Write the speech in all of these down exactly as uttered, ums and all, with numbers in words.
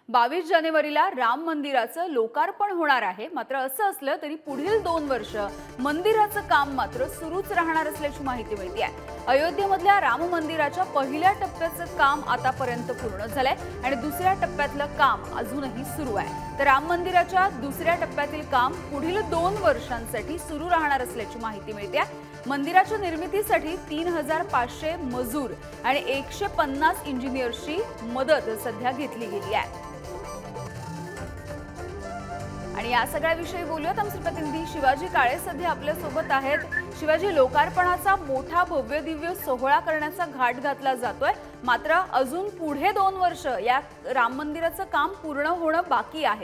बावीस जानेवारीला राम मंदिराचं लोकार्पण होणार आहे। मात्र असं असलं तरी पुढील दोन वर्ष मंदिराचं काम मात्र सुरूच राहणार असल्याची माहिती मिळते आहे। अयोध्येमधल्या राम मंदिराच्या पहिल्या टप्प्याचं काम आतापर्यंत पूर्ण झालंय आणि दुसऱ्या टप्प्यातलं काम अजूनही सुरू आहे। तर राम मंदिराच्या दुसऱ्या टप्प्यातील काम पुढील दोन वर्षांसाठी सुरू राहणार असल्याची माहिती मिळते आहे। मंदिराच्या निर्मितीसाठी तीन हजार पाचशे मजूर आणि एकशे पन्नास इंजिनियर्सची मदत सध्या घेतली गेली आहे। आणि या सगळ्याविषयी बोलूयात आमचे प्रतिनिधी शिवाजी काळे सध्या आपल्या सोबत आहेत। शिवाजी, लोकार्पणाचा मोठा भव्य दिव्य सोहळा करण्याचा घाट घातला जातोय, मात्र अजून पुढे दोन वर्ष या राम मंदिराचं काम पूर्ण होणं बाकी आहे।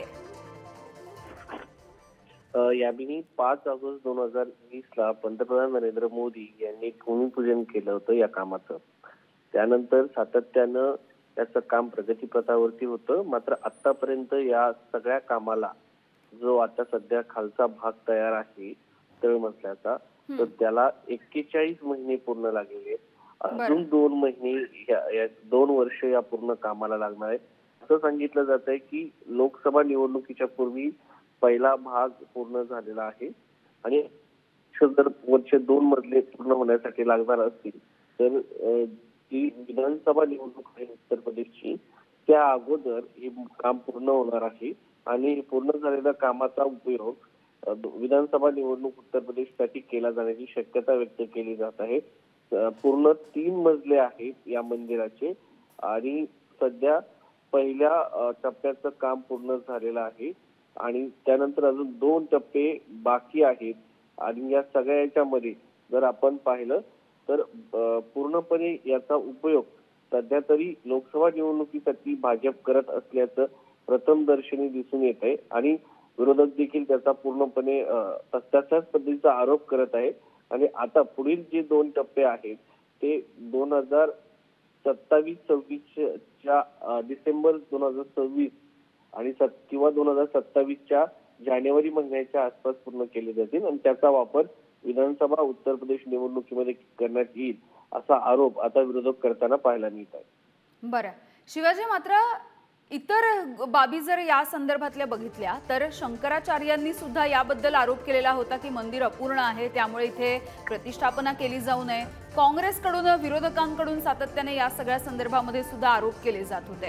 यामिनी पाच ऑगस्ट दोन हजार वीस ला पंतप्रधान नरेंद्र मोदी यांनी भूमिपूजन केलं होतं या कामाचं। त्यानंतर सातत्यानं त्याचं काम प्रगतीपथावरती होतं, मात्र आतापर्यंत या सगळ्या कामाला जो आता सध्या खालचा भाग तयार आहे तळमजल्याचा, तर त्याला एक्केचाळीस महिने पूर्ण लागलेले। अजून दोन महिने दोन वर्ष या पूर्ण कामाला लागणार आहे। असं सांगितलं जात आहे की लोकसभा निवडणुकीच्या पूर्वी पहिला भाग पूर्ण झालेला आहे आणि जर वर्ष दोन मधले पूर्ण होण्यासाठी लागणार असतील तर जी विधानसभा निवडणूक आहे उत्तर प्रदेशची, त्या अगोदर हे काम पूर्ण होणार आहे आणि पूर्ण झालेल्या कामाचा उपयोग विधानसभा निवडणूक उत्तर प्रदेशसाठी केला जाण्याची शक्यता व्यक्त केली जात आहे। पूर्ण तीन मजले आहेत या मंदिराचे आणि सध्या पहिल्या टप्प्याचं काम पूर्ण झालेलं आहे आणि त्यानंतर अजून दोन टप्पे बाकी आहेत। आणि या सगळ्याच्यामध्ये जर आपण पाहिलं तर पूर्णपणे याचा उपयोग सध्या तरी लोकसभा निवडणुकीसाठी भाजप करत असल्याचं प्रथम दर्शनी दिसून येत आहे आणि विरोधक देखील त्याचा पूर्णपणे तशाच पद्धतीचा आरोप करत आहे। आणि आता पुढील जे दोन टप्पे आहेत ते दोन हजार सत्तावीस सव्वीसच्या डिसेंबर दोन हजार सव्वीस आणि किंवा दोन हजार सत्तावीसच्या जानेवारी महिन्याच्या आसपास पूर्ण केले जातील आणि त्याचा वापर विधानसभा उत्तर प्रदेश निवडणुकीमध्ये करण्यात येईल असा आरोप आता विरोधक करताना पाहायला मिळत आहे। बरं शिवाजी, मात्र इतर बाबी जर या संदर्भातल्या बघितल्या तर शंकराचार्यांनी सुद्धा याबद्दल आरोप केलेला होता की मंदिर अपूर्ण आहे, त्यामुळे इथे प्रतिष्ठापना केली जाऊ नये। काँग्रेसकडून विरोधकांकडून सातत्याने या सगळ्या संदर्भामध्ये सुद्धा आरोप केले जात होते।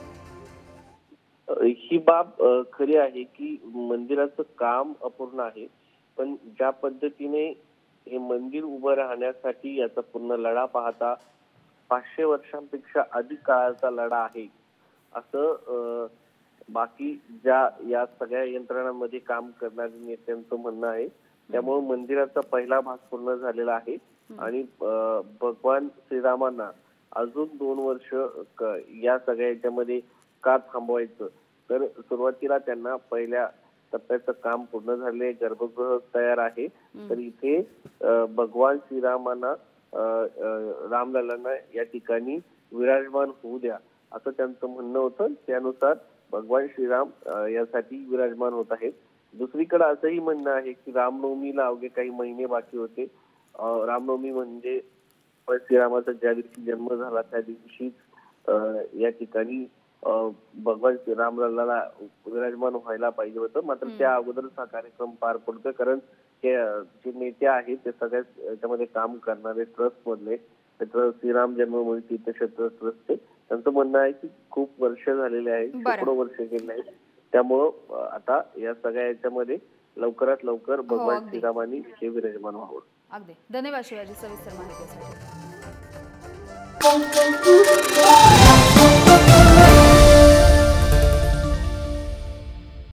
ही बाब खरी आहे की मंदिराचं काम अपूर्ण आहे, पण ज्या पद्धतीने हे मंदिर उभं राहण्यासाठी याचा पूर्ण लढा पाहता पाचशे वर्षांपेक्षा अधिक काळाचा लढा आहे असं बाकी ज्या या सगळ्या यंत्रणांमध्ये काम करणाऱ्या नेत्यांचं म्हणणं आहे। त्यामुळे मंदिराचा पहिला भाग पूर्ण झालेला आहे आणि भगवान श्रीरामांना अजून दोन वर्ष या सगळ्या याच्यामध्ये का थांबवायचं, तर सुरुवातीला त्यांना पहिल्या टप्प्याचं काम पूर्ण झाले, गर्भगृह तयार आहे, तर इथे भगवान श्रीरामांना रामलल्लांना या ठिकाणी विराजमान होऊ द्या असं त्यांचं म्हणणं होतं। त्यानुसार भगवान श्रीराम यासाठी विराजमान होत आहेत। दुसरीकडे असंही म्हणणं आहे की रामनवमीला अवघे काही महिने बाकी होते। रामनवमी म्हणजे श्रीरामाचा ज्या दिवशी जन्म झाला त्या दिवशीच या ठिकाणी भगवान श्रीरामलल्लाला विराजमान व्हायला पाहिजे होतं, मात्र त्या अगोदरच हा कार्यक्रम पार पडतोय कारण ते जे नेते आहेत ते सगळ्याच याच्यामध्ये काम करणारे ट्रस्ट मधले श्रीराम जन्मभूमी तीर्थक्षेत्र ट्रस्टचे, त्यांचं म्हणणं आहे की खूप वर्ष झालेले आहेत, शेकडो वर्ष गेले आहेत, त्यामुळं आता या सगळ्या याच्यामध्ये लवकरात लवकर भगवान श्रीरामांनी हे विराजमान व्हावं। अगदी धन्यवाद शिवाजी सविस्तर माहितीसाठी।